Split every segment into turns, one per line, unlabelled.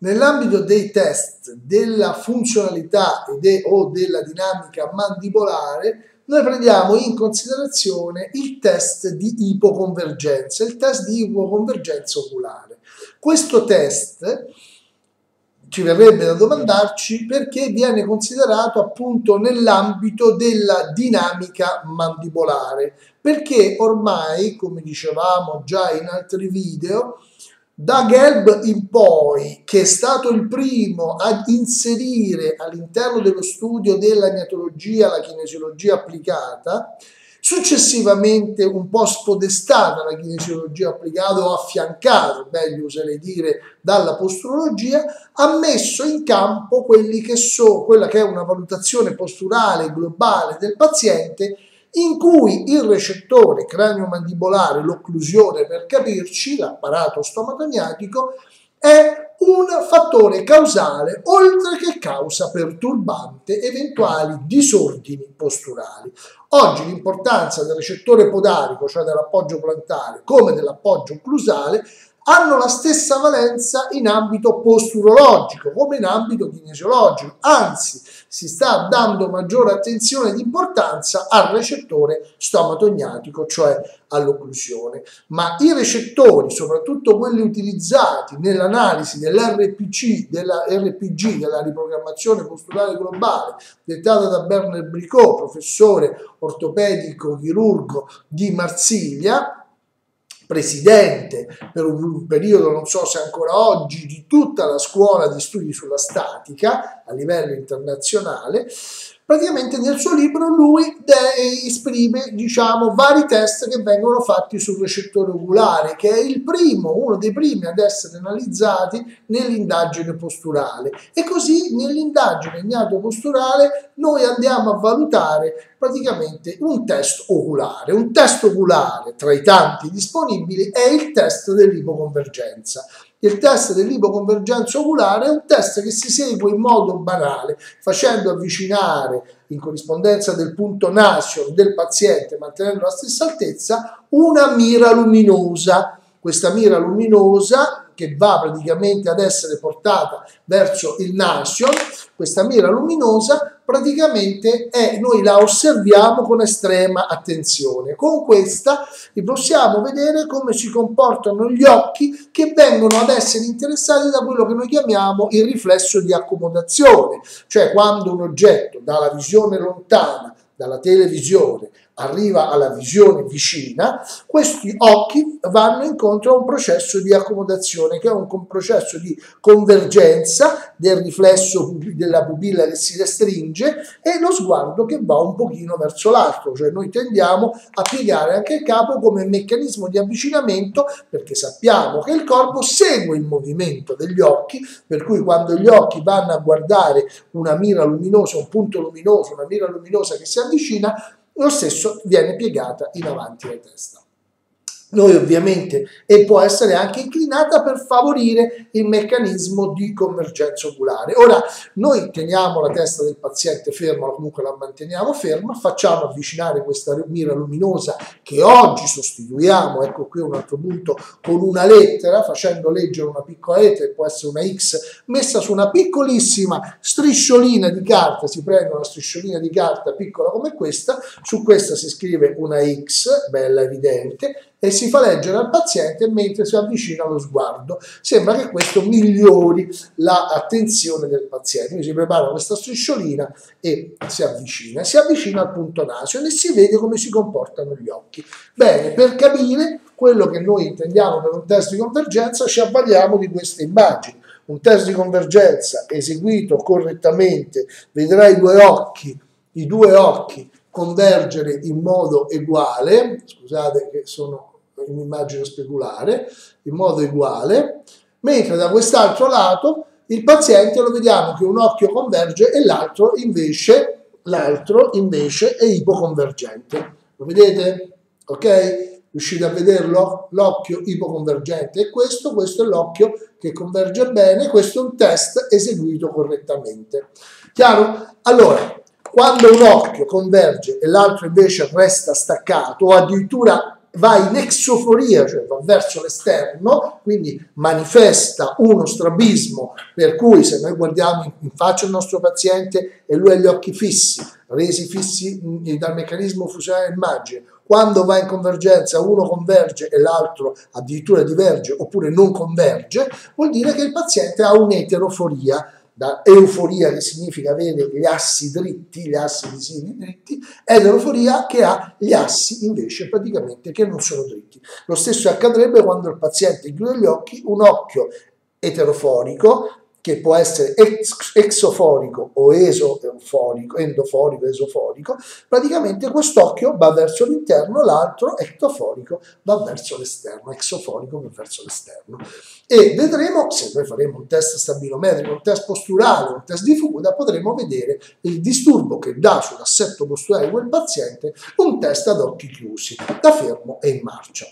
Nell'ambito dei test della funzionalità o della dinamica mandibolare, noi prendiamo in considerazione il test di ipoconvergenza, il test di ipoconvergenza oculare. Questo test ci verrebbe da domandarci perché viene considerato appunto nell'ambito della dinamica mandibolare, perché ormai, come dicevamo già in altri video, da Gelb in poi, che è stato il primo ad inserire all'interno dello studio della gnatologia la kinesiologia applicata, successivamente un po' spodestata la kinesiologia applicata o affiancata, meglio oserei dire, dalla posturologia, ha messo in campo quella che è una valutazione posturale globale del paziente, in cui il recettore craniomandibolare, l'occlusione per capirci, l'apparato stomatogniatico, è un fattore causale, oltre che causa perturbante eventuali disordini posturali. Oggi l'importanza del recettore podarico, cioè dell'appoggio plantare, come dell'appoggio occlusale, hanno la stessa valenza in ambito posturologico come in ambito kinesiologico, anzi si sta dando maggiore attenzione ed importanza al recettore stomatogniatico, cioè all'occlusione. Ma i recettori, soprattutto quelli utilizzati nell'analisi dell'RPG, della riprogrammazione posturale globale, dettata da Bernard Bricot, professore ortopedico chirurgo di Marsiglia, presidente per un periodo, non so se ancora oggi, di tutta la scuola di studi sulla statica a livello internazionale. Praticamente nel suo libro lui esprime, diciamo, vari test che vengono fatti sul recettore oculare, che è uno dei primi ad essere analizzati nell'indagine posturale. E così nell'indagine gnatoposturale noi andiamo a valutare praticamente un test oculare. Un test oculare tra i tanti disponibili è il test dell'ipoconvergenza. Il test dell'ipoconvergenza oculare è un test che si segue in modo banale, facendo avvicinare in corrispondenza del punto nasio del paziente, mantenendo la stessa altezza, una mira luminosa. Questa mira luminosa, che va praticamente ad essere portata verso il nasio, questa mira luminosa praticamente noi la osserviamo con estrema attenzione. Con questa possiamo vedere come si comportano gli occhi, che vengono ad essere interessati da quello che noi chiamiamo il riflesso di accomodazione, cioè quando un oggetto dalla visione lontana, dalla televisione, arriva alla visione vicina, questi occhi vanno incontro a un processo di accomodazione, che è un processo di convergenza del riflesso della pupilla che si restringe e lo sguardo che va un pochino verso l'alto, cioè noi tendiamo a piegare anche il capo come meccanismo di avvicinamento, perché sappiamo che il corpo segue il movimento degli occhi, per cui quando gli occhi vanno a guardare una mira luminosa, un punto luminoso, una mira luminosa che si avvicina, lo stesso viene piegata in avanti la testa. Noi ovviamente, e può essere anche inclinata per favorire il meccanismo di convergenza oculare. Ora, noi teniamo la testa del paziente ferma, o comunque la manteniamo ferma, facciamo avvicinare questa mira luminosa che oggi sostituiamo, ecco qui un altro punto, con una lettera, facendo leggere una piccola lettera, che può essere una X, messa su una piccolissima strisciolina di carta. Si prende una strisciolina di carta piccola come questa, su questa si scrive una X, bella evidente, e si fa leggere al paziente mentre si avvicina lo sguardo. Sembra che questo migliori l'attenzione del paziente. Quindi si prepara questa strisciolina e si avvicina al punto nasio e si vede come si comportano gli occhi. Bene, per capire quello che noi intendiamo per un test di convergenza ci avvaliamo di queste immagini. Un test di convergenza eseguito correttamente vedrà i due occhi convergere in modo uguale, scusate che sono un'immagine speculare, in modo uguale, mentre da quest'altro lato il paziente lo vediamo che un occhio converge e l'altro invece è ipoconvergente. Lo vedete? Ok? Riuscite a vederlo? L'occhio ipoconvergente è questo è l'occhio che converge bene, questo è un test eseguito correttamente. Chiaro? Allora, quando un occhio converge e l'altro invece resta staccato o addirittura va in exoforia, cioè va verso l'esterno, quindi manifesta uno strabismo, per cui se noi guardiamo in faccia il nostro paziente e lui ha gli occhi fissi, resi fissi dal meccanismo fusionale dell'immagine, quando va in convergenza uno converge e l'altro addirittura diverge oppure non converge, vuol dire che il paziente ha un'eteroforia, da euforia che significa avere gli assi dritti, gli assi visivi dritti, eteroforia che ha gli assi invece praticamente che non sono dritti. Lo stesso accadrebbe quando il paziente chiude gli occhi, un occhio eteroforico che può essere exoforico o esoforico, endoforico, esoforico, praticamente quest'occhio va verso l'interno, l'altro ectoforico va verso l'esterno, exoforico va verso l'esterno. E vedremo, se noi faremo un test stabilometrico, un test posturale, un test di fuga, potremo vedere il disturbo che dà sull'assetto posturale di quel paziente un test ad occhi chiusi, da fermo e in marcia.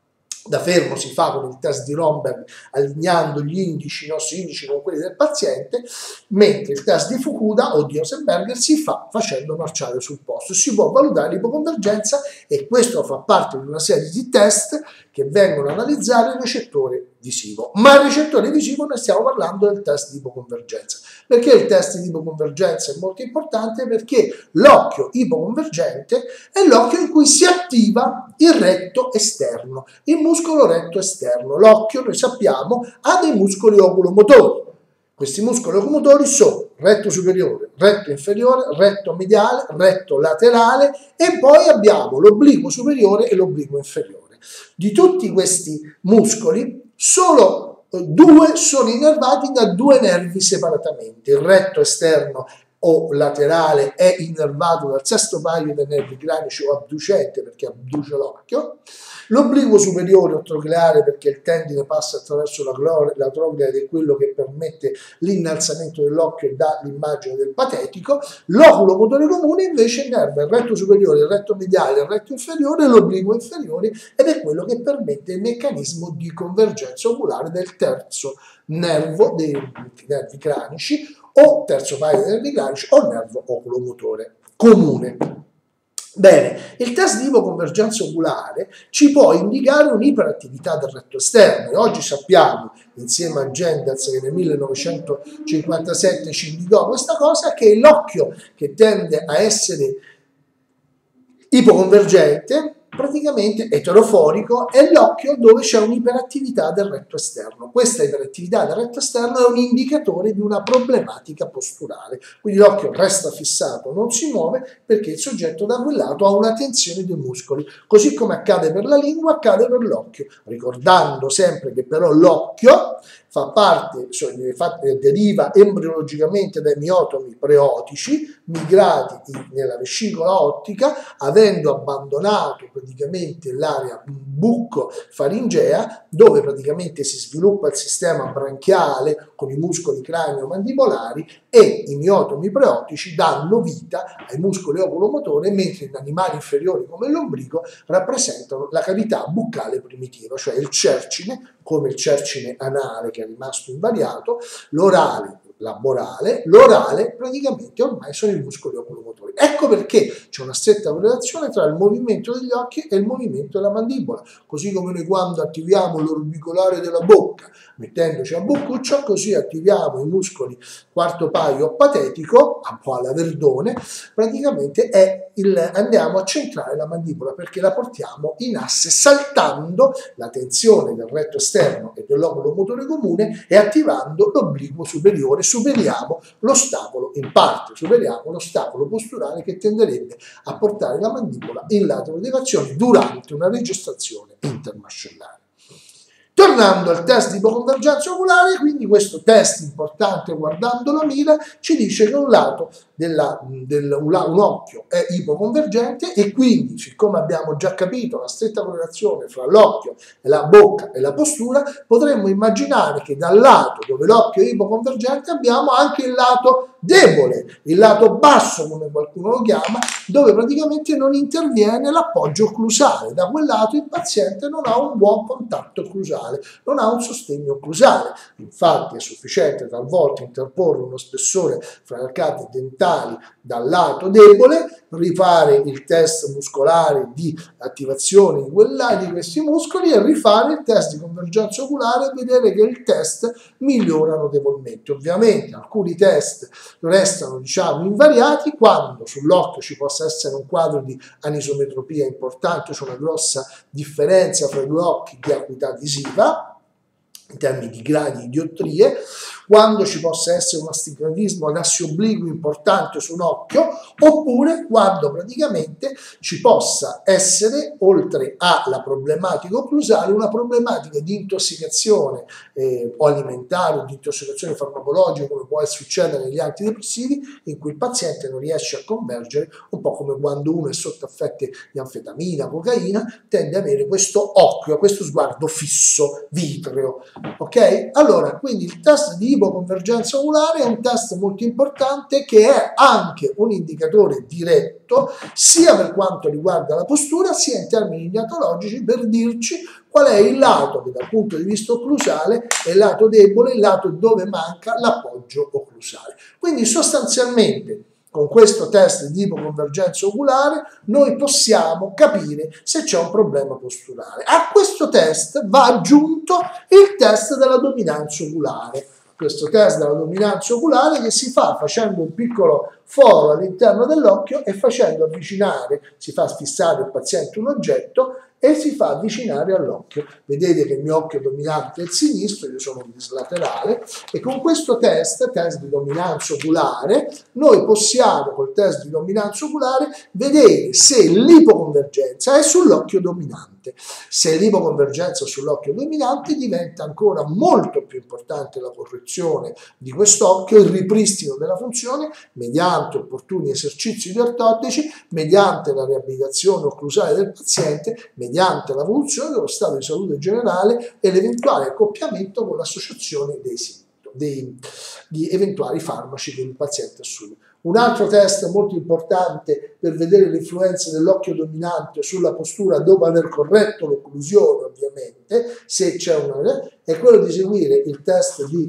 Da fermo si fa con il test di Romberg allineando gli indici, i nostri indici con quelli del paziente, mentre il test di Fukuda o di Rosenberger si fa facendo marciare sul posto. Si può valutare l'ipoconvergenza e questo fa parte di una serie di test che vengono a analizzare il recettore visivo. Ma il recettore visivo noi stiamo parlando del test di ipoconvergenza. Perché il test di ipoconvergenza è molto importante? Perché l'occhio ipoconvergente è l'occhio in cui si attiva il retto esterno, il muscolo retto esterno. L'occhio, noi sappiamo, ha dei muscoli oculomotori. Questi muscoli oculomotori sono retto superiore, retto inferiore, retto mediale, retto laterale e poi abbiamo l'obliquo superiore e l'obliquo inferiore. Di tutti questi muscoli, solo 2 sono innervati da 2 nervi separatamente. Il retto esterno o laterale è innervato dal sesto paio dei nervi cranici o abducente perché abduce l'occhio, l'obliquo superiore o trocleare perché il tendine passa attraverso la troclea ed è quello che permette l'innalzamento dell'occhio e dà l'immagine del patetico, l'oculo motore comune invece innerva il retto superiore, il retto mediale, il retto inferiore e l'obliquo inferiore ed è quello che permette il meccanismo di convergenza oculare del terzo nervo dei nervi cranici o terzo paio di nervi cranici o nervo oculomotore comune. Bene, il test di ipoconvergenza oculare ci può indicare un'iperattività del retto esterno e oggi sappiamo, insieme a Genders che nel 1957 ci indicò questa cosa, che l'occhio che tende a essere ipoconvergente praticamente eteroforico è l'occhio dove c'è un'iperattività del retto esterno. Questa iperattività del retto esterno è un indicatore di una problematica posturale, quindi l'occhio resta fissato, non si muove perché il soggetto da quel lato ha una tensione dei muscoli, così come accade per la lingua, accade per l'occhio, ricordando sempre che però l'occhio fa parte, deriva embriologicamente dai miotomi preotici migrati nella vescicola ottica, avendo abbandonato praticamente l'area bucco-faringea, dove praticamente si sviluppa il sistema branchiale con i muscoli cranio-mandibolari e i miotomi preotici danno vita ai muscoli oculomotori, mentre in animali inferiori come l'ombrico rappresentano la cavità buccale primitiva, cioè il cercine, come il cercine anale che è rimasto invariato, l'orale laborale, l'orale praticamente ormai sono i muscoli oculomotori. Ecco perché c'è una stretta correlazione tra il movimento degli occhi e il movimento della mandibola, così come noi quando attiviamo l'orbicolare della bocca mettendoci a boccuccia, così attiviamo i muscoli quarto paio patetico, un po' alla Verdone, praticamente andiamo a centrare la mandibola perché la portiamo in asse saltando la tensione del retto esterno e dell'oculo motore comune e attivando l'obliquo superiore, superiamo l'ostacolo in parte, superiamo l'ostacolo posturale che tenderebbe a portare la mandibola in laterodeviazione durante una registrazione intermascellare. Tornando al test di ipoconvergenza oculare, quindi questo test importante guardando la mira ci dice che un lato un occhio è ipoconvergente e quindi, siccome abbiamo già capito la stretta correlazione fra l'occhio e la bocca e la postura, potremmo immaginare che dal lato dove l'occhio è ipoconvergente abbiamo anche il lato debole, il lato basso come qualcuno lo chiama, dove praticamente non interviene l'appoggio occlusale. Da quel lato il paziente non ha un buon contatto occlusale, non ha un sostegno occlusale. Infatti è sufficiente talvolta interporre uno spessore fra le arcate dentali frontali dal lato debole, rifare il test muscolare di attivazione di questi muscoli e rifare il test di convergenza oculare e vedere che il test migliora notevolmente. Ovviamente alcuni test restano, diciamo, invariati quando sull'occhio ci possa essere un quadro di anisometropia importante, c'è una grossa differenza fra i due occhi di acuità visiva in termini di gradi di diottrie, quando ci possa essere un astigmatismo ad assi obliqui importante su un occhio, oppure quando praticamente ci possa essere, oltre alla problematica occlusale, una problematica di intossicazione o alimentare o di intossicazione farmacologica, come può succedere negli antidepressivi, in cui il paziente non riesce a convergere, un po' come quando uno è sotto effetti di anfetamina, cocaina, tende ad avere questo occhio, questo sguardo fisso, vitreo. Ok? Allora, quindi il test di ipoconvergenza oculare è un test molto importante che è anche un indicatore diretto sia per quanto riguarda la postura sia in termini diatologici per dirci qual è il lato che dal punto di vista occlusale è il lato debole, il lato dove manca l'appoggio occlusale. Quindi sostanzialmente con questo test di ipoconvergenza oculare noi possiamo capire se c'è un problema posturale. A questo test va aggiunto il test della dominanza oculare. Questo test della dominanza oculare che si fa facendo un piccolo foro all'interno dell'occhio e facendo avvicinare, si fa fissare il paziente un oggetto e si fa avvicinare all'occhio. Vedete che il mio occhio dominante è il sinistro, io sono bislaterale e con questo test di dominanza oculare, noi possiamo col test di dominanza oculare vedere se l'ipoconvergenza è sull'occhio dominante. Se l'ipoconvergenza è sull'occhio dominante diventa ancora molto più importante la correzione di quest'occhio, il ripristino della funzione mediante opportuni esercizi di ortodontici, mediante la riabilitazione occlusale del paziente, mediante la valutazione dello stato di salute generale e l'eventuale accoppiamento con l'associazione di eventuali farmaci che il paziente assume. Un altro test molto importante per vedere l'influenza dell'occhio dominante sulla postura dopo aver corretto l'occlusione, ovviamente, se c'è una, è quello di seguire il test di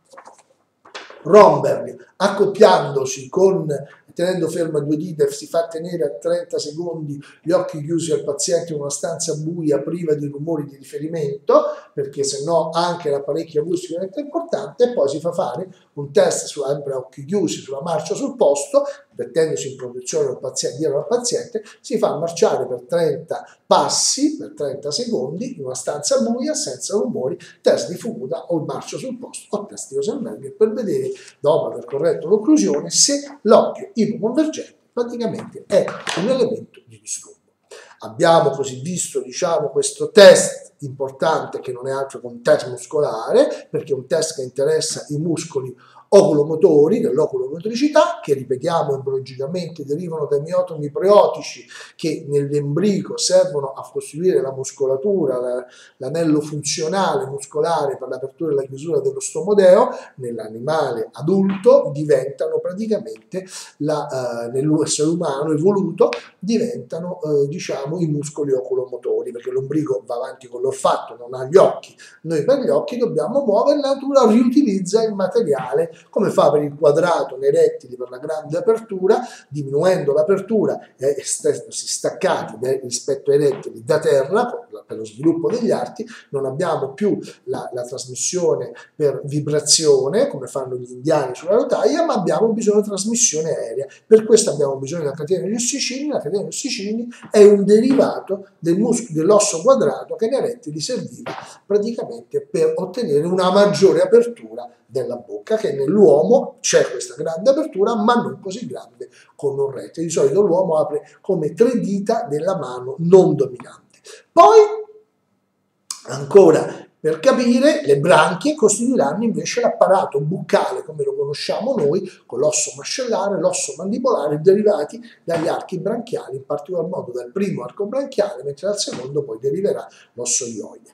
Romberg accoppiandosi con, tenendo ferma due dita, si fa tenere a 30 secondi gli occhi chiusi al paziente in una stanza buia priva di rumori di riferimento, perché se no anche l'apparecchio acustico diventa importante, e poi si fa fare un test sempre a occhi chiusi sulla marcia sul posto, mettendosi in posizione del paziente, dietro al paziente, si fa marciare per 30 passi, per 30 secondi, in una stanza buia, senza rumori, test di Fukuda o marcia sul posto o test di Rosenberg per vedere, dopo aver corretto l'occlusione, se l'occhio ipoconvergente praticamente è un elemento di disturbo. Abbiamo così visto, diciamo, questo test importante che non è altro che un test muscolare, perché è un test che interessa i muscoli oculomotori, dell'oculomotricità, che ripetiamo embriologicamente derivano dai miotomi preotici che nell'embrico servono a costituire la muscolatura, l'anello funzionale muscolare per l'apertura e la chiusura dello stomodeo. Nell'animale adulto diventano praticamente, nell'essere umano evoluto, diventano diciamo i muscoli oculomotori, perché l'ombrico va avanti con l'olfatto, non ha gli occhi. Noi per gli occhi dobbiamo muovere, la natura riutilizza il materiale, come fa per il quadrato nei rettili per la grande apertura, diminuendo l'apertura e essendosi staccati rispetto ai rettili da terra per lo sviluppo degli arti, non abbiamo più la trasmissione per vibrazione come fanno gli indiani sulla rotaia, ma abbiamo bisogno di trasmissione aerea. Per questo abbiamo bisogno della catena degli ossicini. La catena degli ossicini è un derivato dell'osso quadrato che nei rettili serviva praticamente per ottenere una maggiore apertura della bocca, che nell'uomo c'è questa grande apertura ma non così grande come un rettile. Di solito l'uomo apre come 3 dita della mano non dominante. Poi ancora per capire, le branchie costituiranno invece l'apparato buccale come lo conosciamo noi, con l'osso mascellare, l'osso mandibolare, derivati dagli archi branchiali, in particolar modo dal primo arco branchiale, mentre dal secondo poi deriverà l'osso ioide.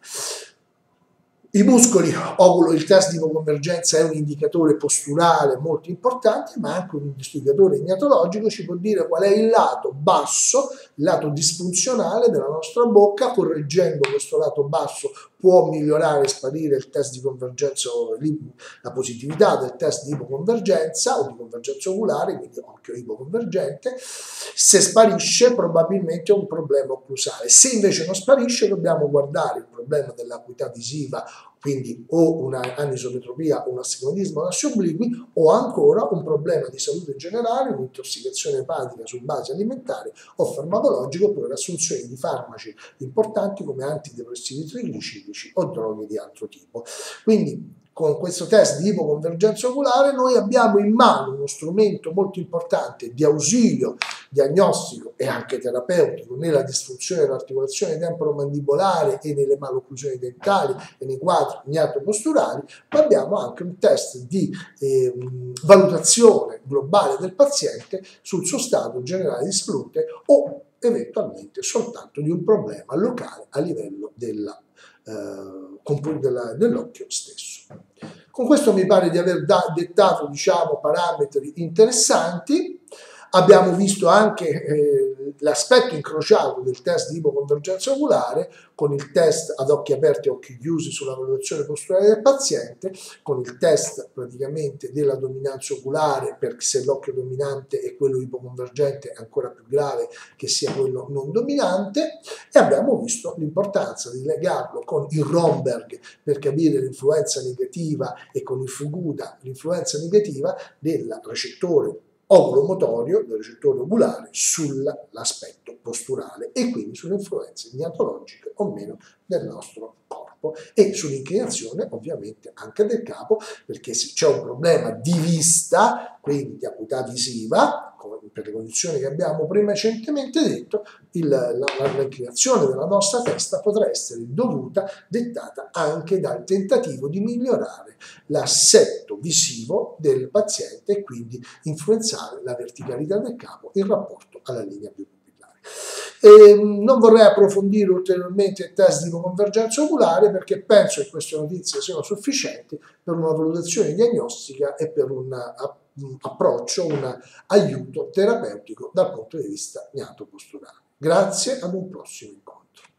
I muscoli, il test di ipoconvergenza è un indicatore posturale molto importante, ma anche un indicatore ignatologico, ci può dire qual è il lato basso, il lato disfunzionale della nostra bocca. Correggendo questo lato basso può migliorare e sparire il test di convergenza, la positività del test di ipoconvergenza o di convergenza oculare, quindi occhio ipoconvergente. Se sparisce probabilmente è un problema occlusale. Se invece non sparisce dobbiamo guardare il problema dell'acuità visiva, quindi o una anisometropia o un astigmatismo assi obliqui, o ancora un problema di salute generale, un'intossicazione epatica su base alimentare o farmacologica, oppure l'assunzione di farmaci importanti come antidepressivi triglicerici o droghe di altro tipo. Quindi con questo test di ipoconvergenza oculare noi abbiamo in mano uno strumento molto importante di ausilio diagnostico e anche terapeutico nella disfunzione dell'articolazione temporomandibolare e nelle malocclusioni dentali e nei quadri gnatoposturali, ma abbiamo anche un test di valutazione globale del paziente sul suo stato generale di salute o eventualmente soltanto di un problema locale a livello dell'occhio stesso. Con questo mi pare di aver dettato, diciamo, parametri interessanti. Abbiamo visto anche l'aspetto incrociato del test di ipoconvergenza oculare con il test ad occhi aperti e occhi chiusi sulla valutazione posturale del paziente, con il test praticamente della dominanza oculare, perché se l'occhio dominante è quello ipoconvergente è ancora più grave che sia quello non dominante, e abbiamo visto l'importanza di legarlo con il Romberg per capire l'influenza negativa e con il Fukuda l'influenza negativa del recettore oculomotorio, del recettore oculare, sull'aspetto posturale e quindi sulle influenze gnatologiche o meno del nostro corpo e sull'inclinazione ovviamente anche del capo, perché se c'è un problema di vista, quindi di acuità visiva, per le condizioni che abbiamo prima recentemente detto, l'inclinazione della nostra testa potrà essere dovuta, dettata anche dal tentativo di migliorare l'assetto visivo del paziente e quindi influenzare la verticalità del capo in rapporto alla linea pupillare. Non vorrei approfondire ulteriormente il test di ipoconvergenza oculare perché penso che queste notizie siano sufficienti per una valutazione diagnostica e per un approccio, un aiuto terapeutico dal punto di vista gnatoposturale. Grazie, ad un prossimo incontro.